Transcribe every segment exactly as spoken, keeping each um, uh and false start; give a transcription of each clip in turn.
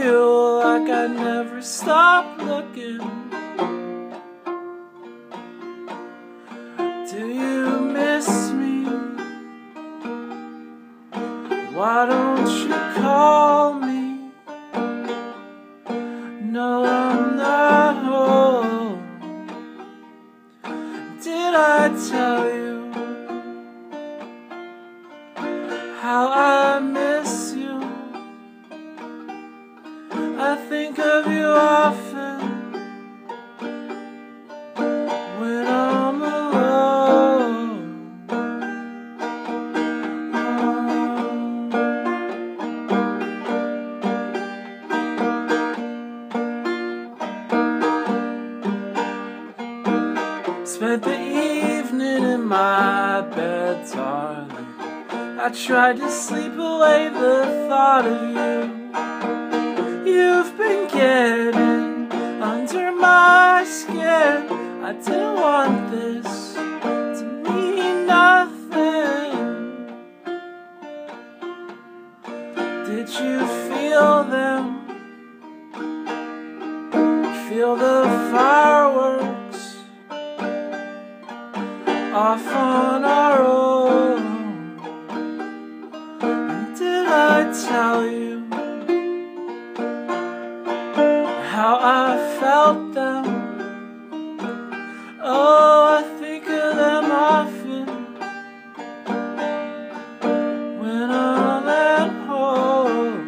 feel like I never stop looking. Do you miss me? Why don't you call me? No, I'm not home. Did I tell you how I miss you? I think of you often when I'm alone. Spent the evening in my bed, darling. I tried to sleep away the thought of you. You've been getting under my skin. I didn't want this to mean nothing. Did you feel them? Feel the fireworks off on our own? And did I tell you how I felt them? Oh, I think of them often when I'm at home.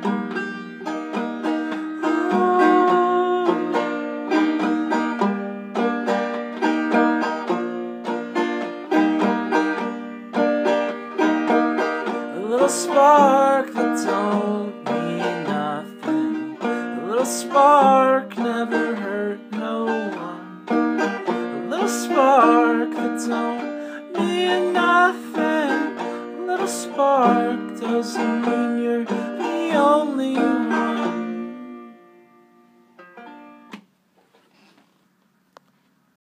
Oh. A little spark that don't mean nothing. A little spark